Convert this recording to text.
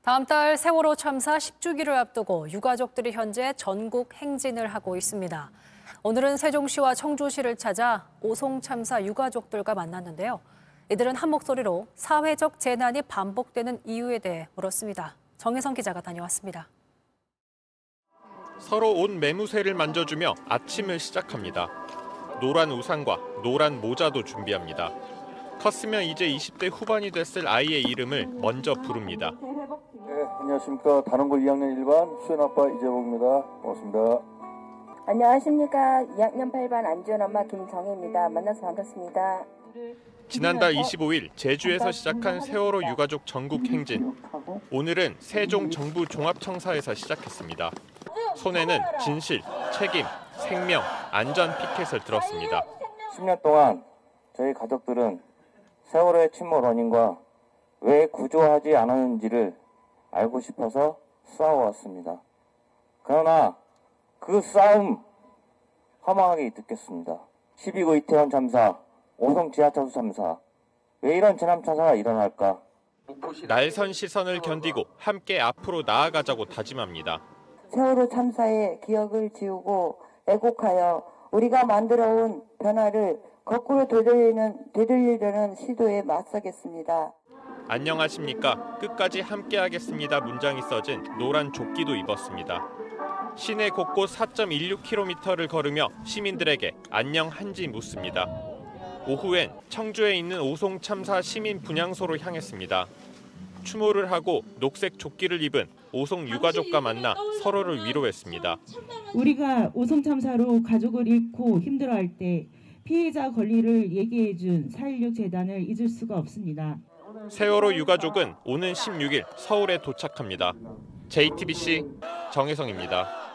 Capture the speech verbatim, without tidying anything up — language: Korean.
다음 달 세월호 참사 십 주기를 앞두고 유가족들이 현재 전국 행진을 하고 있습니다. 오늘은 세종시와 청주시를 찾아 오송 참사 유가족들과 만났는데요. 이들은 한 목소리로 사회적 재난이 반복되는 이유에 대해 물었습니다. 정혜성 기자가 다녀왔습니다. 서로 옷 매무새를 만져주며 아침을 시작합니다. 노란 우산과 노란 모자도 준비합니다. 컸으면 이제 이십 대 후반이 됐을 아이의 이름을 먼저 부릅니다. 네, 안녕하십니까. 다른골 이 학년 일 반 수현 아빠 이재복입니다. 반갑습니다. 안녕하십니까. 이 학년 팔 반 안지원 엄마 김정혜입니다. 만나서 반갑습니다. 지난달 이십오 일 제주에서 시작한 세월호 유가족 전국 행진. 오늘은 세종 정부 종합청사에서 시작했습니다. 손에는 진실, 책임, 생명, 안전 피켓을 들었습니다. 십 년 동안 저희 가족들은 세월호의 침몰 원인과 왜 구조하지 않았는지를 알고 싶어서 싸워왔습니다. 그러나 그 싸움 허망하게 듣겠습니다. 십이 구 이태원 참사, 오송 지하철 참사, 왜 이런 재난 참사가 일어날까? 날선 시선을 견디고 함께 앞으로 나아가자고 다짐합니다. 세월호 참사의 기억을 지우고 애국하여 우리가 만들어온 변화를 거꾸로 되돌리는, 되돌리려는 시도에 맞서겠습니다. 안녕하십니까. 끝까지 함께하겠습니다 문장이 써진 노란 조끼도 입었습니다. 시내 곳곳 사 점 일육 킬로미터를 걸으며 시민들에게 안녕한지 묻습니다. 오후엔 청주에 있는 오송 참사 시민 분향소로 향했습니다. 추모를 하고 녹색 조끼를 입은 오송 유가족과 만나 서로를 위로했습니다. 우리가 오송 참사로 가족을 잃고 힘들어할 때 피해자 권리를 얘기해준 사 일육 재단을 잊을 수가 없습니다. 세월호 유가족은 오는 십육 일 서울에 도착합니다. 제이티비씨 정혜성입니다.